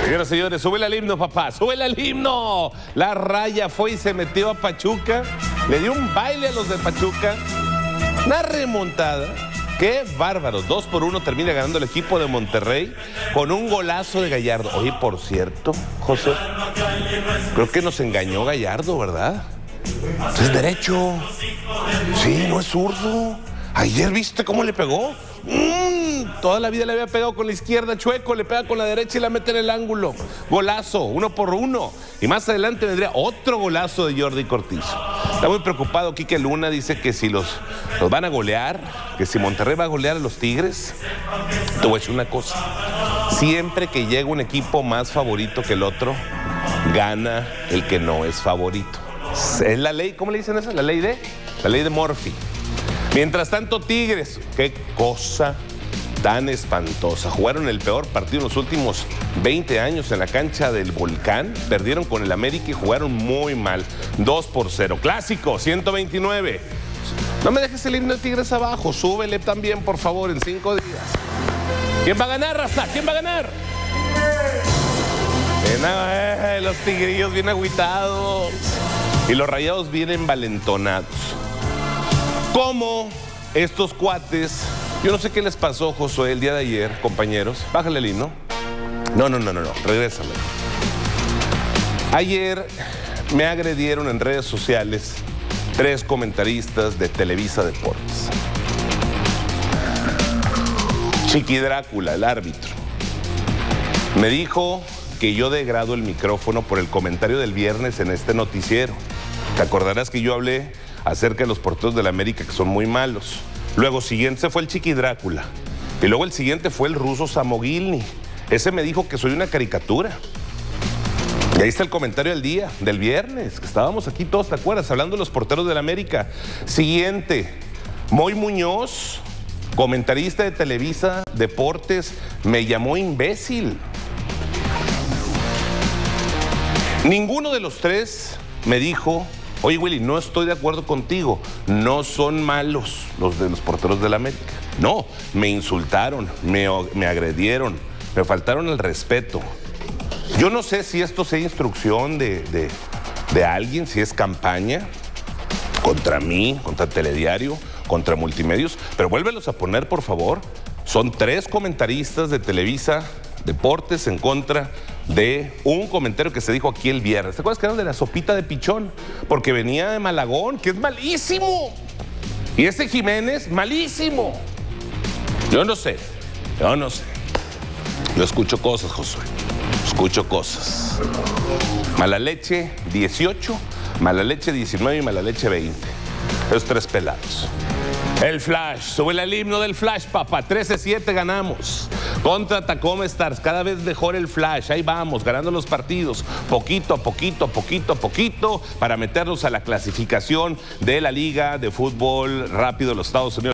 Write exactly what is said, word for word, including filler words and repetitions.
Señoras y señores, súbele al himno, papá, súbele al himno. La Raya fue y se metió a Pachuca, le dio un baile a los de Pachuca, una remontada. ¡Qué bárbaro! Dos por uno termina ganando el equipo de Monterrey con un golazo de Gallardo. Oye, por cierto, José, creo que nos engañó Gallardo, ¿verdad? Es derecho. Sí, no es zurdo. Ayer viste cómo le pegó. Mm, toda la vida le había pegado con la izquierda, chueco, le pega con la derecha y la mete en el ángulo. Golazo, uno por uno. Y más adelante vendría otro golazo de Jordi Cortizo. Está muy preocupado Quique Luna, dice que si los, los van a golear, que si Monterrey va a golear a los Tigres. Te voy a decir una cosa. Siempre que llega un equipo más favorito que el otro, gana el que no es favorito. Es la ley, ¿cómo le dicen eso? La ley de, la ley de Murphy. Mientras tanto, Tigres, qué cosa tan espantosa. Jugaron el peor partido en los últimos veinte años en la cancha del Volcán. Perdieron con el América y jugaron muy mal. dos por cero. Clásico, ciento veintinueve. No me dejes el himno de Tigres abajo. Súbele también, por favor, en cinco días. ¿Quién va a ganar, raza? ¿Quién va a ganar? Eh, los tigrillos bien agüitados. Y los rayados bien envalentonados. ¿Cómo estos cuates? Yo no sé qué les pasó, Josué, el día de ayer, compañeros. Bájale el himno. No, no, no, no, no. Regrésame. Ayer me agredieron en redes sociales tres comentaristas de Televisa Deportes. Chiqui Drácula, el árbitro, me dijo que yo degrado el micrófono por el comentario del viernes en este noticiero. Te acordarás que yo hablé acerca de los porteros de la América que son muy malos. Luego siguiente fue el Chiqui Drácula. Y luego el siguiente fue el ruso Samogilny. Ese me dijo que soy una caricatura. Y ahí está el comentario del día, del viernes, que estábamos aquí todos, ¿te acuerdas? Hablando de los porteros de la América. Siguiente, Moy Muñoz, comentarista de Televisa Deportes, me llamó imbécil. Ninguno de los tres me dijo: oye, Willy, no estoy de acuerdo contigo. No son malos los de los porteros de la América. No, me insultaron, me, me agredieron, me faltaron el respeto. Yo no sé si esto sea instrucción de, de, de alguien, si es campaña contra mí, contra Telediario, contra Multimedios, pero vuélvelos a poner, por favor. Son tres comentaristas de Televisa Deportes en contra de un comentario que se dijo aquí el viernes. ¿Te acuerdas que era de la sopita de pichón? Porque venía de Malagón, que es malísimo. Y este Jiménez, malísimo. Yo no sé, yo no sé. Yo escucho cosas, Josué. Escucho cosas. Mala leche dieciocho, mala leche diecinueve y mala leche veinte. Esos tres pelados. El Flash, sube el himno del Flash, papá. trece siete ganamos. Contra Tacoma Stars, cada vez mejor el Flash. Ahí vamos, ganando los partidos. Poquito a poquito, poquito a poquito, para meternos a la clasificación de la Liga de Fútbol Rápido de los Estados Unidos.